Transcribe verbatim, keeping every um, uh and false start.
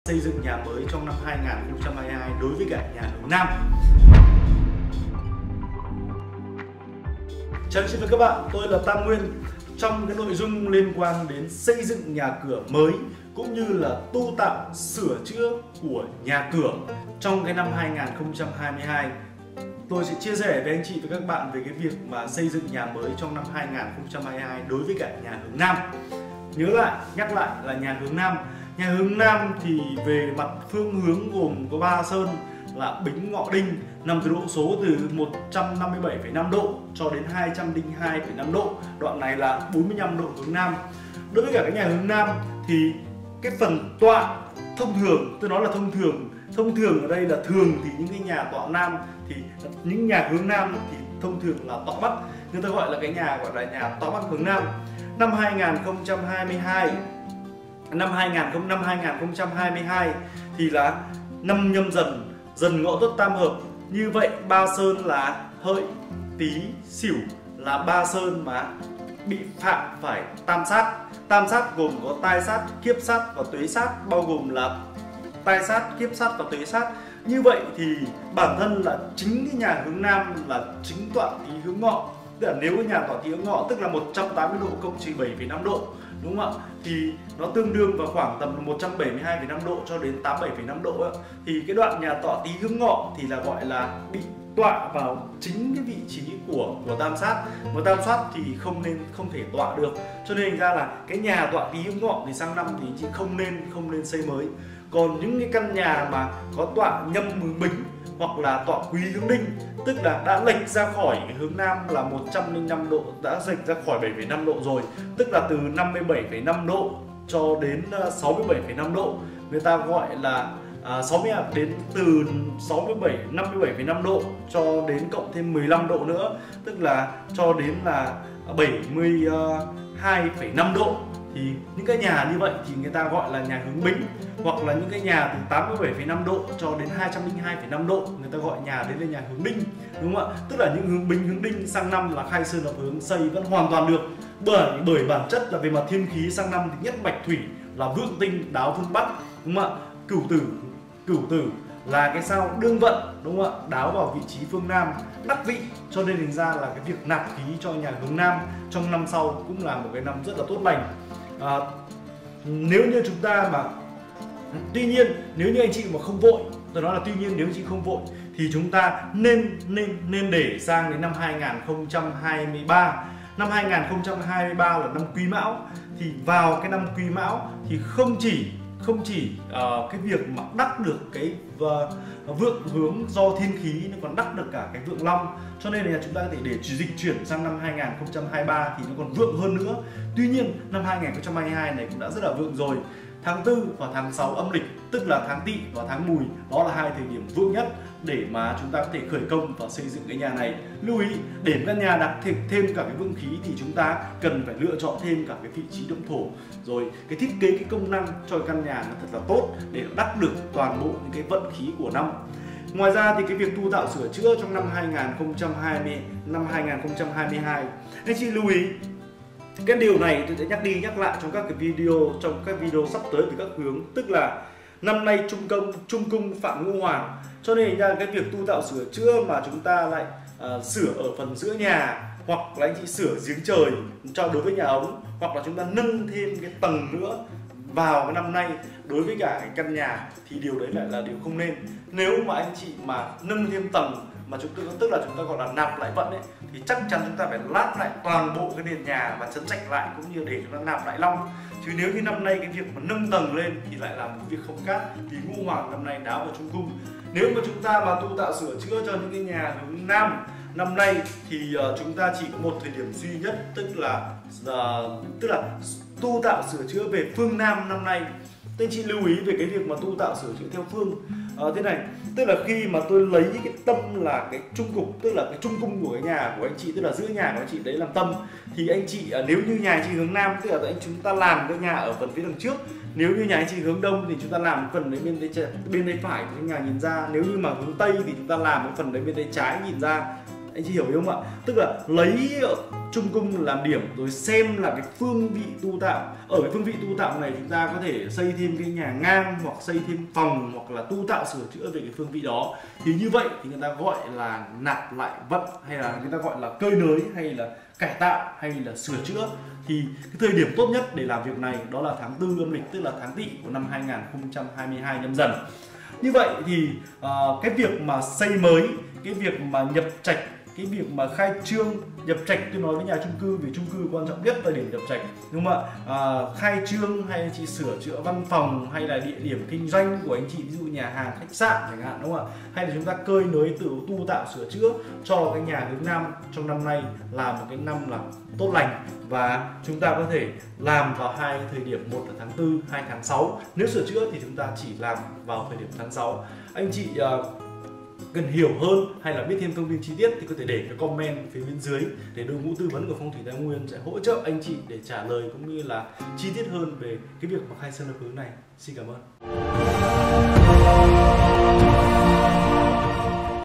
xây dựng nhà mới trong năm hai nghìn không trăm hai mươi hai đối với cả nhà hướng Nam. Chào chị và các bạn, tôi là Tam Nguyên. Trong cái nội dung liên quan đến xây dựng nhà cửa mới cũng như là tu tạo sửa chữa của nhà cửa trong cái năm hai nghìn không trăm hai mươi hai, tôi sẽ chia sẻ với anh chị và các bạn về cái việc mà xây dựng nhà mới trong năm hai nghìn không trăm hai mươi hai đối với cả nhà hướng Nam. Nhớ lại, nhắc lại là nhà hướng Nam. Nhà hướng Nam thì về mặt phương hướng gồm có ba sơn là Bính Ngọ Đinh, nằm từ độ số từ một trăm năm mươi bảy phẩy năm độ cho đến hai trăm lẻ hai phẩy năm độ. Đoạn này là bốn mươi lăm độ hướng Nam. Đối với cả cái nhà hướng Nam thì cái phần tọa thông thường, tôi nói là thông thường, thông thường ở đây là thường thì những cái nhà tọa Nam thì những nhà hướng Nam thì thông thường là tọa Bắc. Người ta gọi là cái nhà gọi là nhà tọa Bắc hướng Nam. Năm hai nghìn không trăm hai mươi hai, năm hai nghìn năm hai nghìn không trăm hai mươi hai thì là năm Nhâm Dần, Dần Ngọ Tuất tam hợp. Như vậy ba sơn là Hợi, Tý, Sửu là ba sơn mà bị phạm phải tam sát. Tam sát gồm có tai sát, kiếp sát và tuế sát, bao gồm là tai sát, kiếp sát và tuế sát. Như vậy thì bản thân là chính cái nhà hướng Nam là chính tọa Tý hướng Ngọ. Tức là nếu cái nhà tọa Tý hướng Ngọ tức là một trăm tám mươi độ cộng trừ bảy phẩy năm độ, đúng không ạ? Thì nó tương đương vào khoảng tầm một trăm bảy mươi hai phẩy năm độ cho đến tám mươi bảy phẩy năm độ ấy. Thì cái đoạn nhà tọa Tý hướng Ngọ thì là gọi là bị tọa vào chính cái vị trí của của tam sát. Mà tam sát thì không nên không thể tọa được. Cho nên ra là cái nhà tọa Tý hướng Ngọ thì sang năm thì chị không nên không nên xây mới. Còn những cái căn nhà mà có tọa Nhâm hướng Bính hoặc là tọa Quý hướng Đinh, tức là đã lệch ra khỏi cái hướng Nam là một trăm lẻ năm độ, đã lệch ra khỏi bảy phẩy năm độ rồi, tức là từ năm mươi bảy phẩy năm độ cho đến sáu mươi bảy phẩy năm độ. Người ta gọi là à, sáu mươi đến từ sáu mươi bảy năm mươi bảy phẩy năm độ cho đến cộng thêm mười lăm độ nữa, tức là cho đến là bảy mươi hai phẩy năm độ. Thì những cái nhà như vậy thì người ta gọi là nhà hướng Bính, hoặc là những cái nhà từ tám mươi bảy phẩy năm độ cho đến hai trăm lẻ hai phẩy năm độ người ta gọi nhà đấy là nhà hướng Đinh, đúng không ạ? Tức là những hướng Bính hướng Đinh sang năm là khai sơn lập hướng xây vẫn hoàn toàn được, bởi bởi bản chất là về mặt thiên khí sang năm thì nhất bạch thủy là vượng tinh đáo phương Bắc, đúng không ạ? Cửu tử cửu tử là cái sao đương vận, đúng không ạ? Đáo vào vị trí phương Nam đắc vị, cho nên thành ra là cái việc nạp khí cho nhà hướng Nam trong năm sau cũng là một cái năm rất là tốt lành. À, nếu như chúng ta mà tuy nhiên nếu như anh chị mà không vội, tôi nói là tuy nhiên nếu anh chị không vội thì chúng ta nên nên nên để sang đến năm hai nghìn không trăm hai mươi ba. Năm hai nghìn không trăm hai mươi ba là năm Quý Mão, thì vào cái năm Quý Mão thì không chỉ không chỉ uh, cái việc mà đắc được cái uh, vượng hướng do thiên khí, nó còn đắc được cả cái vượng long, cho nên là chúng ta có thể để dịch chuyển sang năm hai nghìn không trăm hai mươi ba thì nó còn vượng hơn nữa. Tuy nhiên năm hai nghìn không trăm hai mươi hai này cũng đã rất là vượng rồi. Tháng tư và tháng sáu âm lịch, tức là tháng Tỵ và tháng Mùi, đó là hai thời điểm vượng nhất để mà chúng ta có thể khởi công và xây dựng cái nhà này. Lưu ý, để căn nhà đặt thêm, thêm cả cái vượng khí thì chúng ta cần phải lựa chọn thêm cả cái vị trí động thổ, rồi cái thiết kế cái công năng cho căn nhà nó thật là tốt để đắc được toàn bộ những cái vận khí của năm. Ngoài ra thì cái việc tu tạo sửa chữa trong năm hai nghìn không trăm hai mươi, năm hai nghìn không trăm hai mươi hai, anh chị lưu ý cái điều này tôi sẽ nhắc đi nhắc lại trong các cái video trong các video sắp tới về các hướng, tức là năm nay trung công trung cung phạm ngũ hoàng, cho nên ra cái việc tu tạo sửa chữa mà chúng ta lại uh, sửa ở phần giữa nhà, hoặc là anh chị sửa giếng trời cho đối với nhà ống, hoặc là chúng ta nâng thêm cái tầng nữa vào cái năm nay đối với cả cái căn nhà, thì điều đấy lại là điều không nên. Nếu mà anh chị mà nâng thêm tầng mà chúng ta tức là chúng ta gọi là nạp lại vận ấy, thì chắc chắn chúng ta phải lát lại toàn bộ cái nền nhà và chấn chạch lại, cũng như để chúng ta nạp lại long. Chứ nếu như năm nay cái việc mà nâng tầng lên thì lại là một việc không cát, vì ngũ hoàng năm nay đáo vào trung cung. Nếu mà chúng ta mà tu tạo sửa chữa cho những cái nhà hướng Nam năm nay thì uh, chúng ta chỉ có một thời điểm duy nhất, tức là uh, tức là tu tạo sửa chữa về phương Nam năm nay. Các anh chị lưu ý về cái việc mà tu tạo sửa chữa theo phương uh, thế này, tức là khi mà tôi lấy cái tâm là cái trung cục, tức là cái trung cung của cái nhà của anh chị, tức là giữa nhà của anh chị đấy làm tâm, thì anh chị uh, nếu như nhà anh chị hướng Nam, tức là anh chúng ta làm cái nhà ở phần phía đằng trước. Nếu như nhà anh chị hướng Đông thì chúng ta làm phần đấy bên tay bên tay phải của nhà nhìn ra. Nếu như mà hướng Tây thì chúng ta làm cái phần đấy bên tay trái nhìn ra. Anh chị hiểu không ạ? Tức là lấy chung cung làm điểm rồi xem là cái phương vị tu tạo. Ở cái phương vị tu tạo này chúng ta có thể xây thêm cái nhà ngang hoặc xây thêm phòng hoặc là tu tạo sửa chữa về cái phương vị đó. Thì như vậy thì người ta gọi là nạp lại vận, hay là người ta gọi là cơi nới, hay là cải tạo, hay là sửa chữa. Thì cái thời điểm tốt nhất để làm việc này đó là tháng tư âm lịch, tức là tháng Tỵ của năm hai nghìn không trăm hai mươi hai nhâm dần. Như vậy thì uh, cái việc mà xây mới, cái việc mà nhập trạch, cái việc mà khai trương nhập trạch, tôi nói với nhà chung cư vì chung cư quan trọng nhất là điểm nhập trạch, đúng không ạ? À, khai trương hay anh chị sửa chữa văn phòng hay là địa điểm kinh doanh của anh chị, ví dụ nhà hàng, khách sạn chẳng hạn, đúng không ạ? Hay là chúng ta cơi nới tự tu tạo sửa chữa cho cái nhà hướng Nam trong năm nay là một cái năm là tốt lành, và chúng ta có thể làm vào hai thời điểm, một là tháng tư, hai tháng sáu. Nếu sửa chữa thì chúng ta chỉ làm vào thời điểm tháng sáu. Anh chị uh, cần hiểu hơn hay là biết thêm thông tin chi tiết thì có thể để cái comment phía bên dưới để đội ngũ tư vấn của Phong thủy Thái Nguyên sẽ hỗ trợ anh chị để trả lời cũng như là chi tiết hơn về cái việc mà khai sơn lập hướng này. Xin cảm ơn.